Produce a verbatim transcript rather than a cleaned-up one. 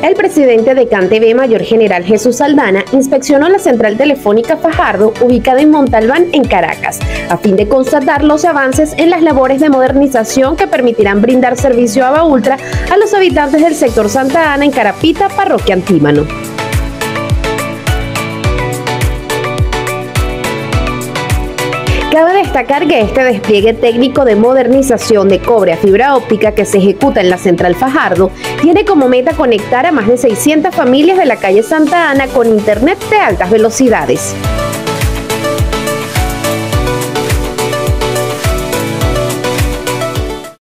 El presidente de CanTV, Mayor General Jesús Aldana, inspeccionó la central telefónica Fajardo, ubicada en Montalbán, en Caracas, a fin de constatar los avances en las labores de modernización que permitirán brindar servicio a Ava Ultra a los habitantes del sector Santa Ana en Carapita, parroquia Antímano. Cabe destacar que este despliegue técnico de modernización de cobre a fibra óptica que se ejecuta en la central Fajardo tiene como meta conectar a más de seiscientas familias de la calle Santa Ana con internet de altas velocidades.